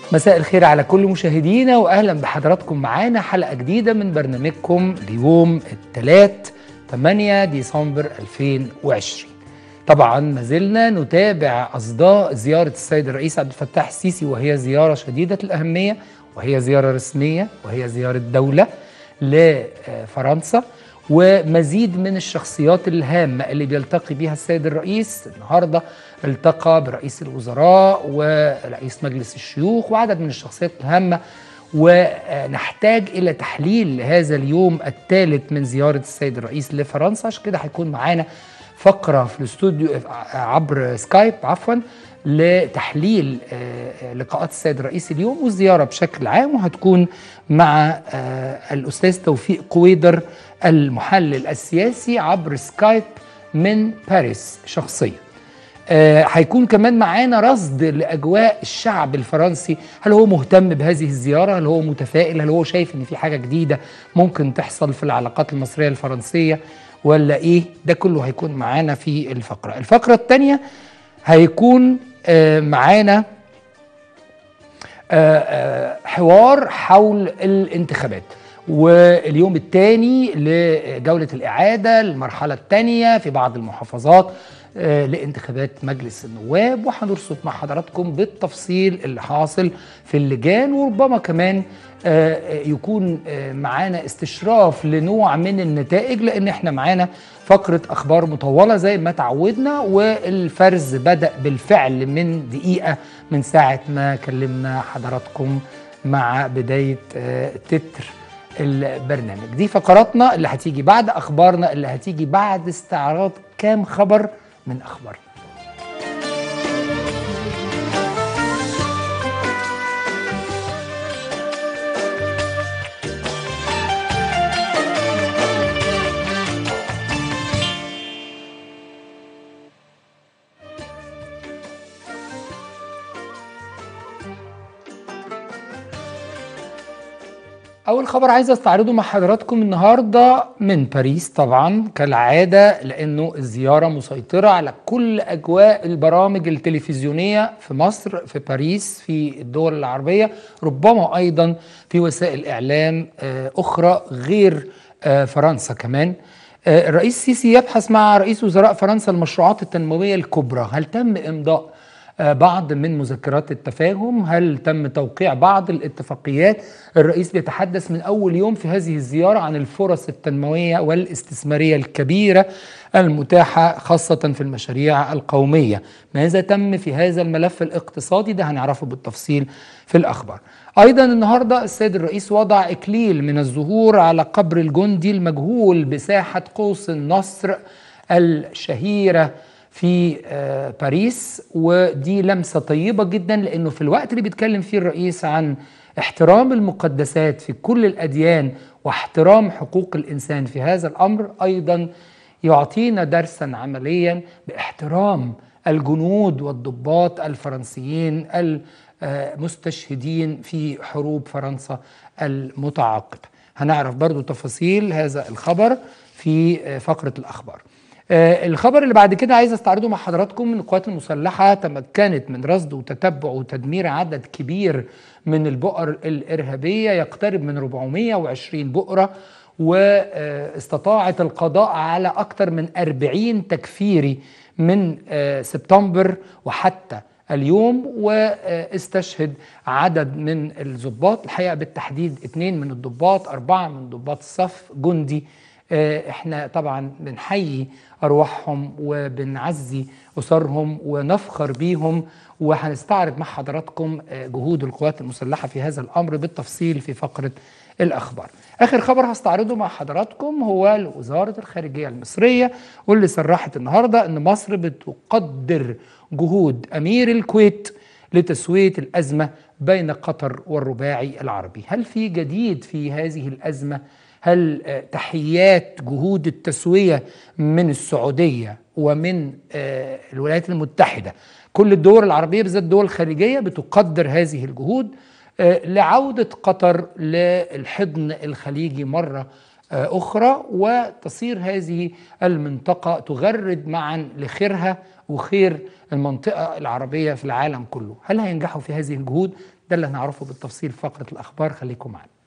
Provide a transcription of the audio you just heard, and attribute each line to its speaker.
Speaker 1: مساء الخير على كل مشاهدينا واهلا بحضراتكم معانا حلقه جديده من برنامجكم ليوم الثلاث 8 ديسمبر 2020. طبعا ما زلنا نتابع اصداء زياره السيد الرئيس عبد الفتاح السيسي، وهي زياره شديده الاهميه، وهي زياره رسميه، وهي زياره دوله لفرنسا، ومزيد من الشخصيات الهامة اللي بيلتقي بها السيد الرئيس. النهاردة التقى برئيس الوزراء ورئيس مجلس الشيوخ وعدد من الشخصيات الهامة، ونحتاج إلى تحليل هذا اليوم الثالث من زيارة السيد الرئيس لفرنسا. عشان كده هيكون معانا فقرة في الاستوديو عبر سكايب لتحليل لقاءات السيد الرئيس اليوم والزيارة بشكل عام، وهتكون مع الأستاذ توفيق قويدر المحلل السياسي عبر سكايب من باريس شخصيا. هيكون كمان معانا رصد لأجواء الشعب الفرنسي، هل هو مهتم بهذه الزيارة؟ هل هو متفائل؟ هل هو شايف ان في حاجة جديدة ممكن تحصل في العلاقات المصرية الفرنسية ولا ايه؟ ده كله هيكون معانا في الفقرة الثانية. هيكون معانا حوار حول الانتخابات، واليوم الثاني لجولة الإعادة المرحلة الثانية في بعض المحافظات لانتخابات مجلس النواب، وهنرصد مع حضراتكم بالتفصيل اللي حاصل في اللجان، وربما كمان يكون معانا استشراف لنوع من النتائج، لأن احنا معانا فقرة أخبار مطولة زي ما تعودنا، والفرز بدأ بالفعل من دقيقة من ساعة ما كلمنا حضراتكم مع بداية تتر البرنامج. دي فقراتنا اللي هتيجي بعد أخبارنا، اللي هتيجي بعد استعراض كام خبر من أخبارنا. أول خبر عايز استعرضه مع حضراتكم النهاردة من باريس، طبعا كالعادة، لأنه الزيارة مسيطرة على كل أجواء البرامج التلفزيونية في مصر، في باريس، في الدول العربية، ربما أيضا في وسائل إعلام أخرى غير فرنسا كمان. الرئيس السيسي يبحث مع رئيس وزراء فرنسا المشروعات التنموية الكبرى. هل تم إمضاء بعض من مذكرات التفاهم؟ هل تم توقيع بعض الاتفاقيات؟ الرئيس بيتحدث من أول يوم في هذه الزيارة عن الفرص التنموية والاستثمارية الكبيرة المتاحة خاصة في المشاريع القومية. ماذا تم في هذا الملف الاقتصادي؟ ده هنعرفه بالتفصيل في الأخبار. أيضا النهاردة السيد الرئيس وضع إكليل من الزهور على قبر الجندي المجهول بساحة قوس النصر الشهيرة في باريس، ودي لمسة طيبة جدا، لأنه في الوقت اللي بيتكلم فيه الرئيس عن احترام المقدسات في كل الأديان واحترام حقوق الإنسان في هذا الأمر، أيضا يعطينا درسا عمليا باحترام الجنود والضباط الفرنسيين المستشهدين في حروب فرنسا المتعاقبة. هنعرف برضو تفاصيل هذا الخبر في فقرة الأخبار. الخبر اللي بعد كده عايز استعرضه مع حضراتكم من القوات المسلحة تمكنت من رصد وتتبع وتدمير عدد كبير من البؤر الإرهابية، يقترب من 420 بؤرة، واستطاعت القضاء على أكثر من 40 تكفيري من سبتمبر وحتى اليوم، واستشهد عدد من الضباط، الحقيقة بالتحديد 2 من الضباط، 4 من ضباط الصف جندي. احنا طبعا بنحيي أرواحهم وبنعزي أسرهم ونفخر بيهم، وهنستعرض مع حضراتكم جهود القوات المسلحة في هذا الأمر بالتفصيل في فقرة الأخبار. آخر خبر هستعرضه مع حضراتكم هو لوزارة الخارجية المصرية، واللي صرحت النهاردة أن مصر بتقدر جهود أمير الكويت لتسوية الأزمة بين قطر والرباعي العربي. هل في جديد في هذه الأزمة؟ هل تحيات جهود التسوية من السعودية ومن الولايات المتحدة، كل الدول العربية بالذات الدول الخارجية بتقدر هذه الجهود لعودة قطر للحضن الخليجي مرة أخرى، وتصير هذه المنطقة تغرد معا لخيرها وخير المنطقة العربية في العالم كله. هل هينجحوا في هذه الجهود؟ ده اللي هنعرفه بالتفصيل في فقرة الأخبار، خليكم معنا.